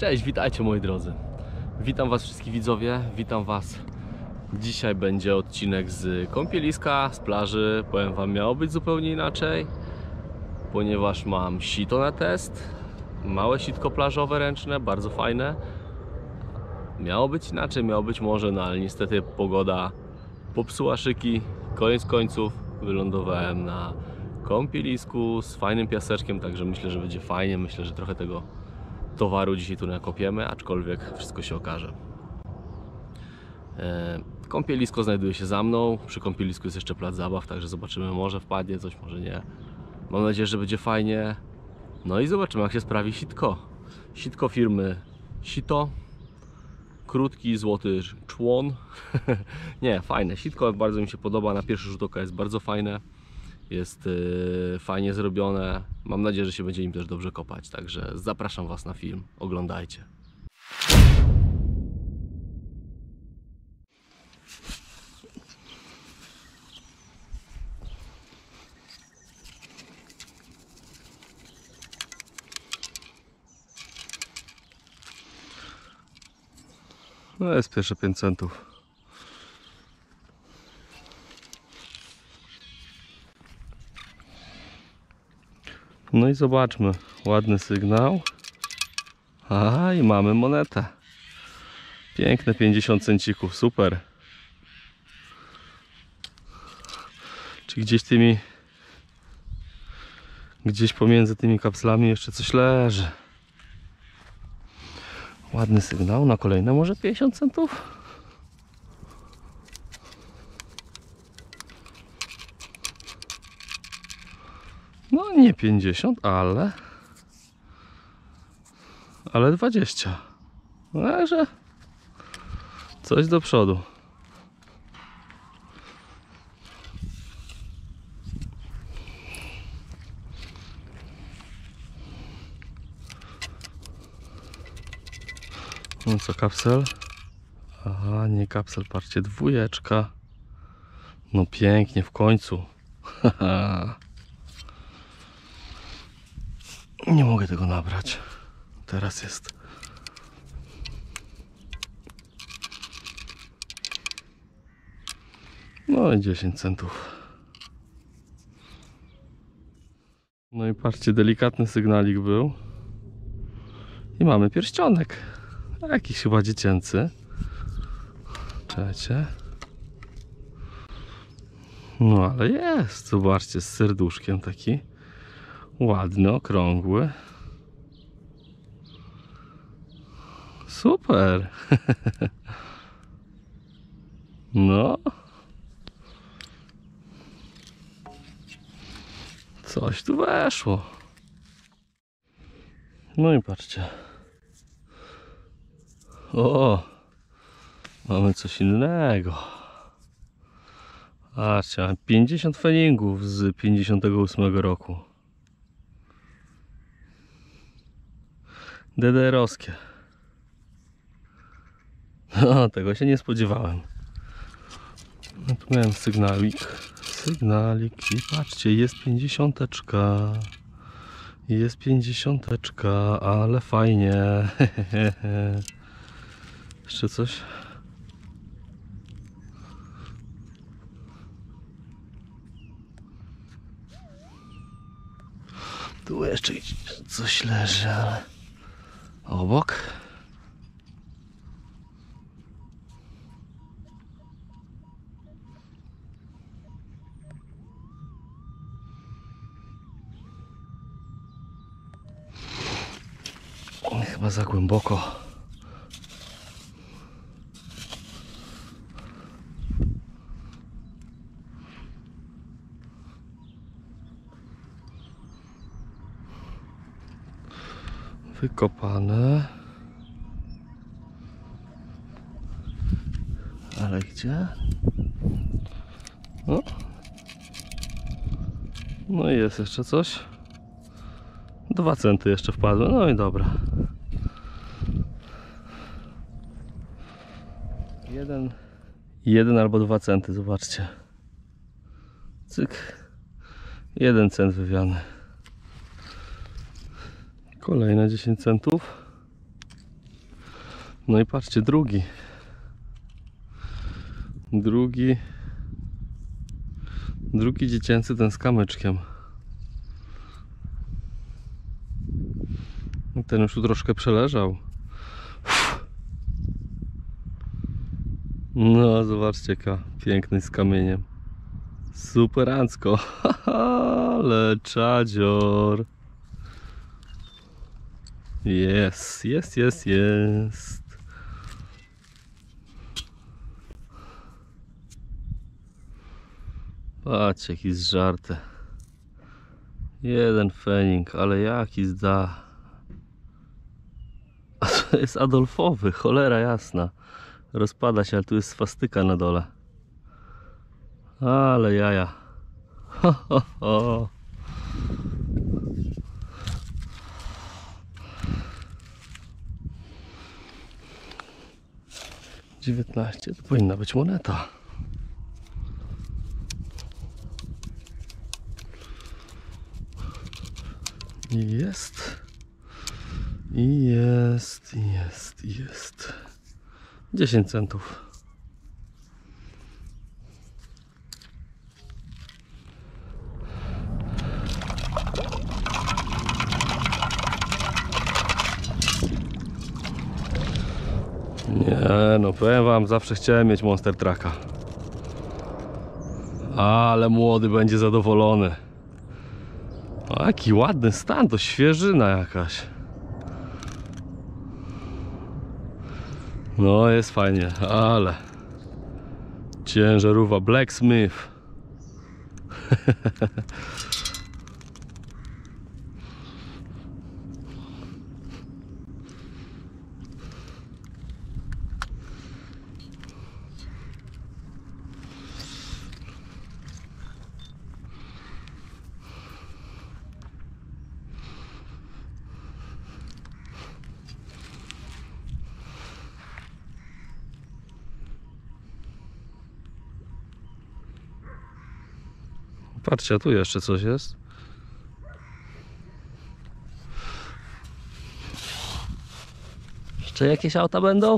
Cześć, witajcie moi drodzy. Witam was wszystkich widzowie, witam was. Dzisiaj będzie odcinek z kąpieliska, z plaży. Powiem wam, miało być zupełnie inaczej, ponieważ mam sito na test. Małe sitko plażowe ręczne, bardzo fajne. Miało być inaczej, miało być może, no ale niestety pogoda popsuła szyki. Koniec końców wylądowałem na kąpielisku z fajnym piaseczkiem, także myślę, że będzie fajnie. Myślę, że trochę tego towaru dzisiaj tu nakopiemy, aczkolwiek wszystko się okaże. Kąpielisko znajduje się za mną. Przy kąpielisku jest jeszcze plac zabaw, także zobaczymy, może wpadnie coś, może nie. Mam nadzieję, że będzie fajnie. No i zobaczymy, jak się sprawi sitko. Sitko firmy Sito. Krótki, złoty człon. Nie, fajne. Sitko bardzo mi się podoba. Na pierwszy rzut oka jest bardzo fajne. Jest fajnie zrobione. Mam nadzieję, że się będzie im też dobrze kopać. Także zapraszam was na film. Oglądajcie. No jest pierwsze 5 centów. No i zobaczmy, ładny sygnał. A i mamy monetę. Piękne 50 cencików, super. Czy gdzieś pomiędzy tymi kapslami jeszcze coś leży. Ładny sygnał na kolejne może 50 centów. No nie 50, ale 20. Także coś do przodu. No co, kapsel? Aha, nie kapsel, patrzcie, dwójeczka. No pięknie, w końcu. Nie mogę tego nabrać. Teraz jest. No i 10 centów. No i patrzcie, delikatny sygnalik był. I mamy pierścionek. Jakiś chyba dziecięcy. Czekajcie. No ale jest. Zobaczcie, z serduszkiem taki. Ładny, okrągły. Super. No. Coś tu weszło. No i patrzcie. O, mamy coś innego. Patrzcie, mam 50 feningów z 58 roku. DDR-owskie. No, tego się nie spodziewałem. No tu miałem sygnalik i patrzcie, jest 50. Jest 50, ale fajnie. Jeszcze coś? Tu jeszcze coś leży, ale obok. Chyba za głęboko. Wykopane. Ale gdzie? No. No i jest jeszcze coś. 2 centy jeszcze wpadły. No i dobra. Jeden albo 2 centy, zobaczcie. Cyk. 1 cent wywiany. Kolejne 10 centów. No i patrzcie, drugi dziecięcy, ten z kamyczkiem. Ten już tu troszkę przeleżał. No zobaczcie, jaka piękny z kamieniem. Superancko. Ale czadzior. Jest. Patrzcie, jaki zżarty. Jeden fening, ale jaki zda. A to jest Adolfowy, cholera jasna. Rozpada się, ale tu jest swastyka na dole. Ale jaja. Ho, ho, ho. $19, to powinna być moneta. Jest. 10 centów. Nie no, powiem wam, zawsze chciałem mieć Monster Trucka. Ale młody będzie zadowolony. O, jaki ładny stan, to świeżyna jakaś. No jest fajnie, ale ciężarówka Blacksmith. Patrzcie, tu jeszcze coś jest. Jeszcze jakieś auta będą?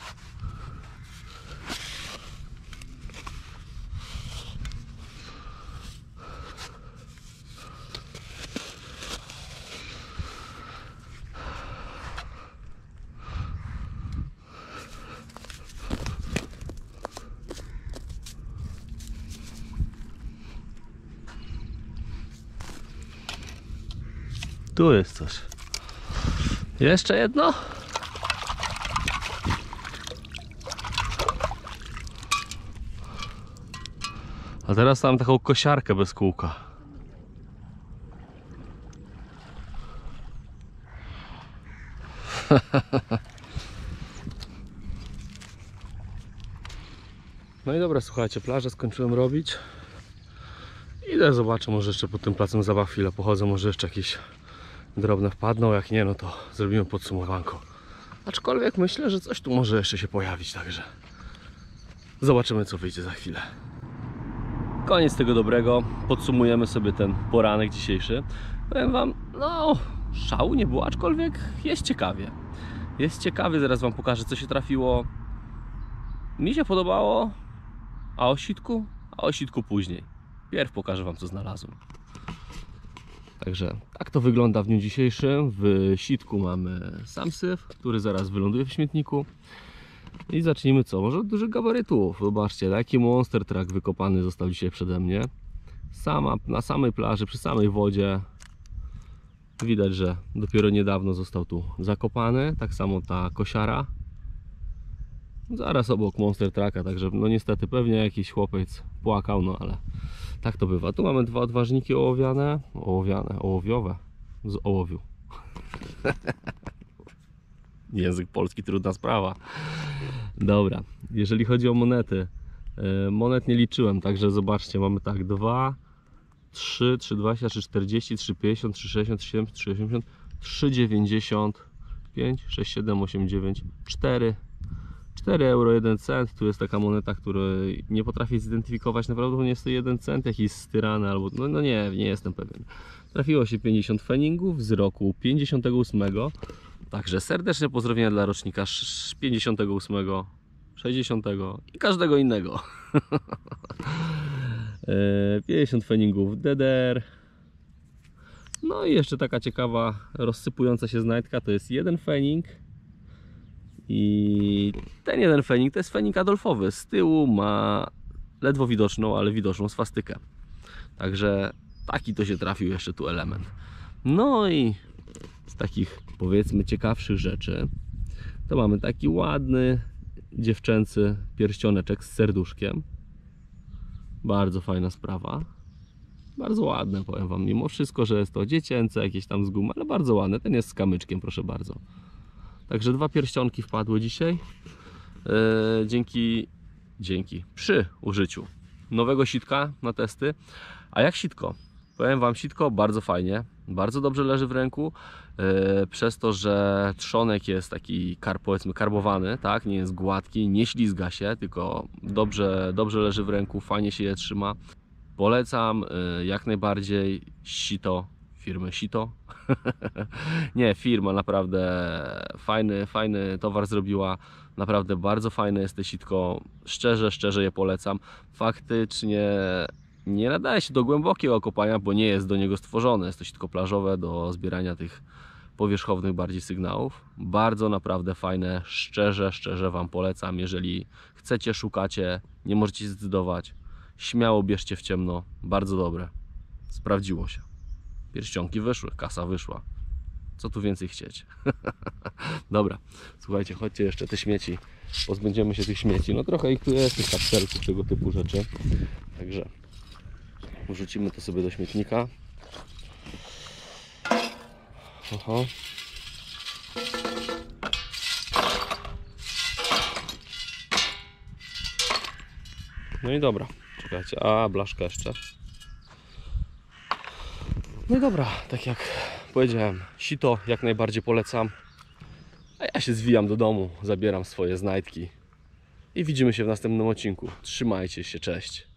Tu jest coś. Jeszcze jedno? A teraz mam taką kosiarkę bez kółka. No i dobra, słuchajcie, plażę skończyłem robić. Idę, zobaczę, może jeszcze pod tym placem zabaw chwilę pochodzę, może jeszcze jakieś drobne wpadną, jak nie, no to zrobimy podsumowanko. Aczkolwiek myślę, że coś tu może jeszcze się pojawić, także zobaczymy, co wyjdzie za chwilę. Koniec tego dobrego, podsumujemy sobie ten poranek dzisiejszy. Powiem wam, no szału nie było, aczkolwiek jest ciekawie. Jest ciekawie, zaraz wam pokażę, co się trafiło. Mi się podobało, a o sitku później. Pierw pokażę wam, co znalazłem. Także tak to wygląda w dniu dzisiejszym. W sitku mamy sam syf, który zaraz wyląduje w śmietniku. I zacznijmy co? Może od dużych gabarytów. Zobaczcie, jaki Monster Truck wykopany został dzisiaj przede mnie. Na samej plaży, przy samej wodzie. Widać, że dopiero niedawno został tu zakopany. Tak samo ta kosiara. Zaraz obok Monster Trucka, także no niestety pewnie jakiś chłopiec płakał, no ale tak to bywa. Tu mamy dwa odważniki ołowiowe, z ołowiu. Język polski, trudna sprawa. Dobra, jeżeli chodzi o monety, monet nie liczyłem, także zobaczcie, mamy tak 2, 3, 3,20, 3,40, 3,50, 3,60, 3,70, 3,90, 5, 6, 7, 8, 9, 4 euro 1 cent. Tu jest taka moneta, której nie potrafię zidentyfikować. Naprawdę nie jest to 1 cent, jakiś styrany albo... No nie jestem pewien. Trafiło się 50 feningów z roku 58. Także serdeczne pozdrowienia dla rocznika 58, 60 i każdego innego. 50 feningów DDR. No i jeszcze taka ciekawa rozsypująca się znajdka, to jest jeden fening. I ten jeden fening to jest fening adolfowy. Z tyłu ma ledwo widoczną, ale widoczną swastykę. Także taki to się trafił jeszcze tu element. No i z takich, powiedzmy, ciekawszych rzeczy to mamy taki ładny dziewczęcy pierścioneczek z serduszkiem. Bardzo fajna sprawa. Bardzo ładne, powiem wam, mimo wszystko, że jest to dziecięce, jakieś tam z gumy, ale bardzo ładne. Ten jest z kamyczkiem, proszę bardzo. Także 2 pierścionki wpadły dzisiaj przy użyciu nowego sitka na testy. A jak sitko? Powiem wam, sitko bardzo fajnie, bardzo dobrze leży w ręku, przez to, że trzonek jest taki, powiedzmy, karbowany, tak? Nie jest gładki, nie ślizga się, tylko dobrze leży w ręku, fajnie się je trzyma. Polecam jak najbardziej sito, firmy Sito. Nie, firma naprawdę fajny towar zrobiła. Naprawdę bardzo fajne jest to sitko. Szczerze je polecam. Faktycznie nie nadaje się do głębokiego kopania, bo nie jest do niego stworzone. Jest to sitko plażowe do zbierania tych powierzchownych bardziej sygnałów. Bardzo naprawdę fajne. Szczerze wam polecam. Jeżeli chcecie, szukacie, nie możecie się zdecydować, śmiało bierzcie w ciemno. Bardzo dobre. Sprawdziło się. Pierścionki wyszły, kasa wyszła. Co tu więcej chcieć? Dobra, słuchajcie, chodźcie jeszcze te śmieci. Pozbędziemy się tych śmieci. No trochę ich tu jest, tych kapselków, tego typu rzeczy. Także wrzucimy to sobie do śmietnika. Oho. No i dobra, czekajcie, blaszka jeszcze. No i dobra, tak jak powiedziałem, sito jak najbardziej polecam. A ja się zwijam do domu, zabieram swoje znajdki i widzimy się w następnym odcinku. Trzymajcie się, cześć.